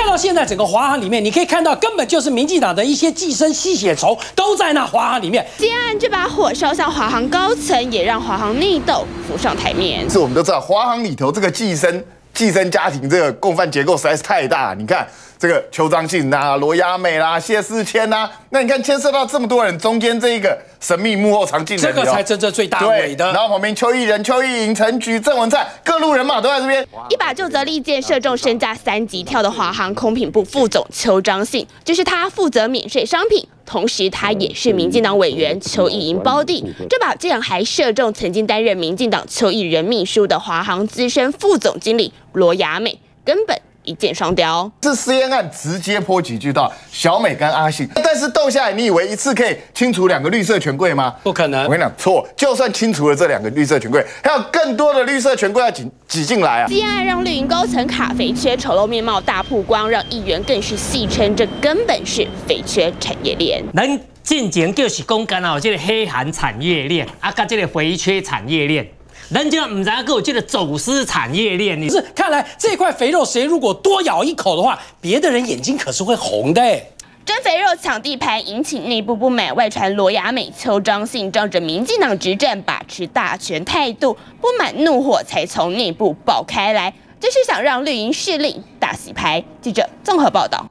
看到现在整个华航里面，你可以看到根本就是民进党的一些寄生吸血虫都在那华航里面。 接案这把火烧向华航高层，也让华航内斗浮上台面。 是我们都知道，华航里头这个寄生家庭这个共犯结构实在是太大了。你看这个邱彰信啦、罗亚美啦、谢世谦啦，那你看牵涉到这么多人，中间这一个神秘幕后藏镜人， 这个才真正最大尾的。 然后旁边邱毅人、邱毅莹、陈菊、郑文灿各路人马都在这边。 一把就责利剑射中身价3级跳的华航空品部副总邱彰信，这是他负责免税商品。同时，他也是民进党委员邱毅莹胞弟，这把竟然还射中曾经担任民进党邱毅人秘书的华航资深副总经理罗亚美，根本一箭双雕。 这私烟案直接波及就到小美跟阿信，但是斗下来，你以为一次可以清除2个绿色权贵吗？ 不可能！ 我跟你讲，错，就算清除了这2个绿色权贵，还有更多的绿色权贵要挤进来啊！ 接案让绿营高层卡肥缺丑陋面貌大曝光，让议员更是戏称这根本是肥缺产业链。 咱进前就是讲干有这个黑韩产业链，甲这个肥缺产业链。咱就唔知还有这个走私产业链。 可是看来这块肥肉，谁如果多咬一口的话，别的人眼睛可是会红的哎。 争肥肉抢地盘，引起内部不满，外传罗亚美、邱彰信仗着民进党执政把持大权态度，不满怒火才从内部爆开来，这是想让绿营势力大洗牌。记者综合报道。